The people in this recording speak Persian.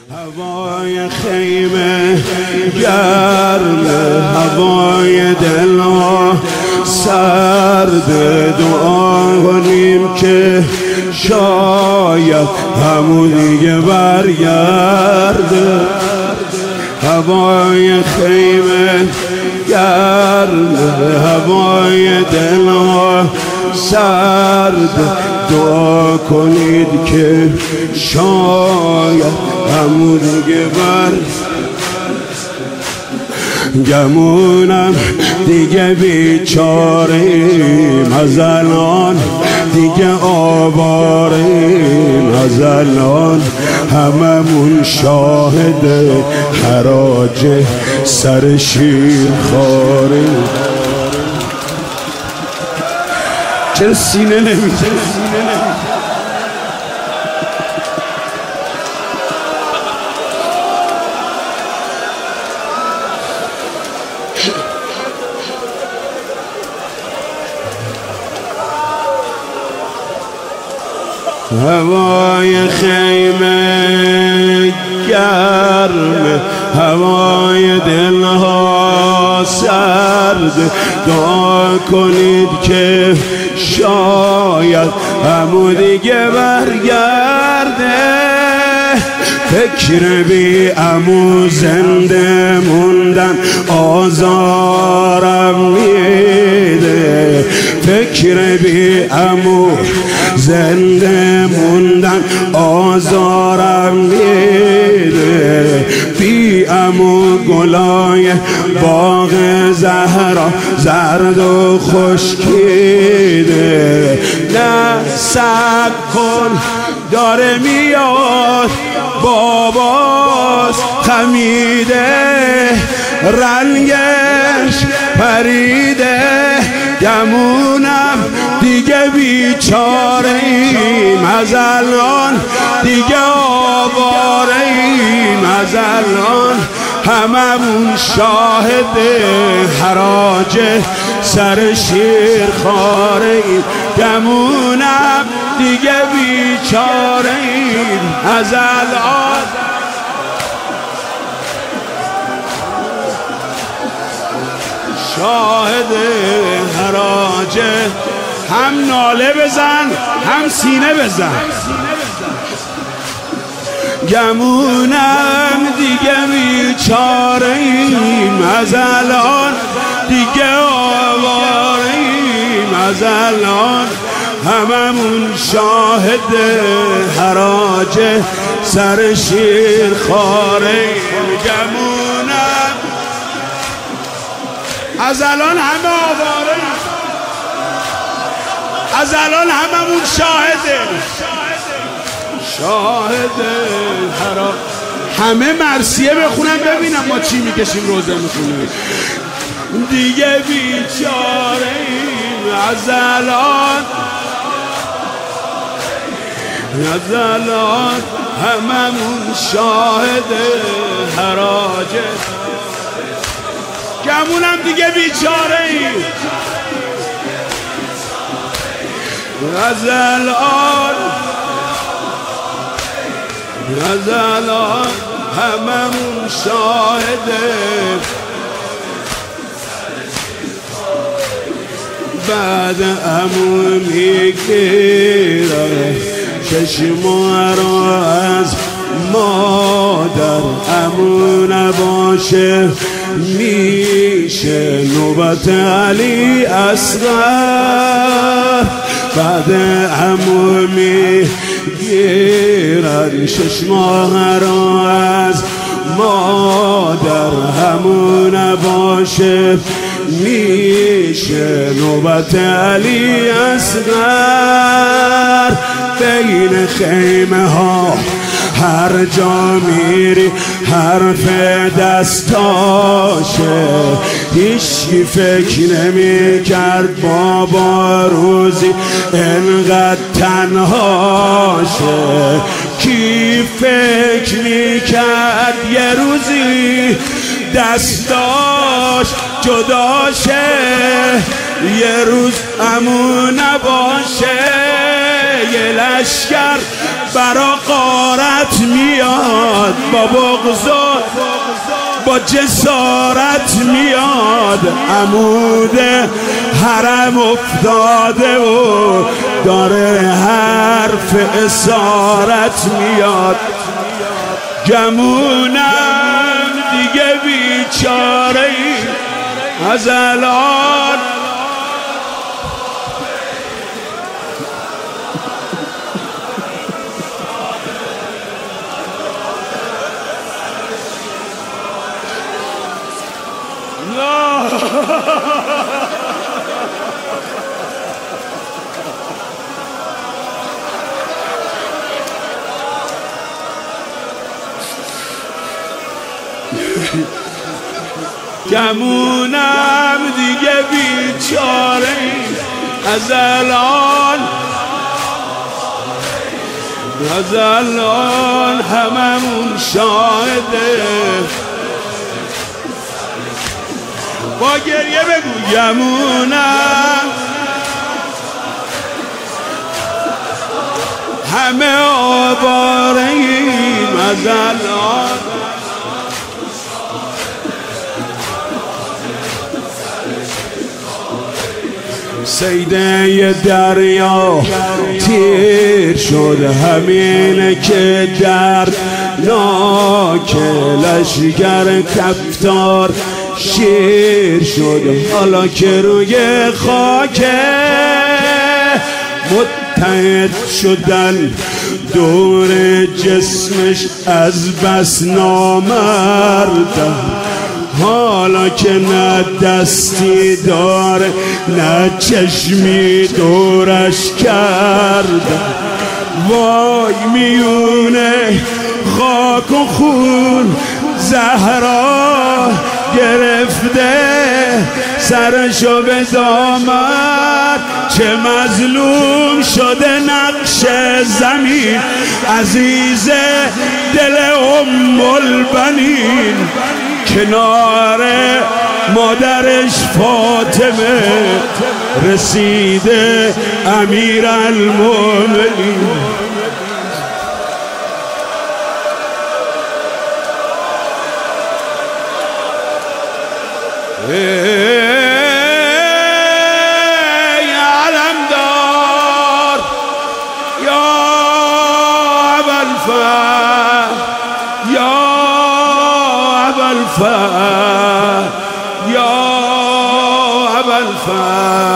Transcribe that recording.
هوای خیمه گرم، هوای دلها سرد، دعا کنیم که شاید همون دیگه برگرده. هوای خیمه گرم، هوای دلها سرد، دعا کنید که شاید همون دیگه گمونم دیگه بیچاریم، از الان دیگه آواریم، از الان هممون شاهد حراج سر شیر خاریم. چرا سینه نمیشه؟ هوای خیمه گرم، هوای دلها سرد، دعا کنید که شاید همون دیگه برگرده. فکر بی عمو زنده موندن آزارم میده، فکر بی عمو زنده موندن آزارم میده. بی عمو گلای باغ زهرا زرد و خشکیده. نه صبر کن داره میاد، باباس خمیده، رنگش پریده. گمونم دیگه بیچاره‌ایم، از الان دیگه آواره‌ایم، از الان هممون شاهد حراج سر شیر خاره‌ایم. گمونم دیگه بیچاره‌ایم، از الان شاهد حراج. هم ناله بزن هم سینه بزن. گمونم دیگه بیچاره‌ایم، از الان دیگه آواره‌ایم، از الان هممون شاهد حراج سر شیر خاره‌ایم. گمونم از الان همه آواره‌ایم، از الان هممون شاهد حراج. همه مرثیه بخونن ببینم ما چی میکشیم روزه میخونیم. دیگه بیچاره‌ایم، از الان هممون شاهد حراج. گمونم دیگه بیچاره‌ایم، از الان هممون شاهد. بعد عمو میگیره چشما رو از مادر، عمو نباشه میشه نوبت علی اصغر. بعد عمو میگیرن شش ماه رو از مادر، عمو نباشه میشه نوبت علی اصغر. بین خیمه ها هر جا میری حرف دستاشه، هیچی فکر نمی کرد بابا روزی انقدر تنهاشه. کی فکر می کرد یه روزی دستاش جداشه، یه روز عمو نباشه. یه لشکر برا غارت میاد با بغض با جسارت میاد، عمود حرم افتاده و داره حرف اسارت میاد. گمونم دیگه بیچاره ای از الان گمونم دیگه بیچاره از الان هممون شاهده. با گریه بگو گمونم همه آواره ایم از الان. سیده دریا تیر شد، همین که درد ناک لشگر کفتار شیر شد. حالا که روی خاک متحد شدن دور جسمش از بس نامردن، حالا که نه دستی داره نه چشمی دورش کرده. وای میونه خاک و خون زهرا گرفته سرشو به دامن، چه مظلوم شده نقش زمین عزیز دل ام البنین. کنار مادرش فاطمه رسیده امیرالمومنین. ای علمدار یا ابوالفضل، یا ابوالفضل، یا ابوالفضل.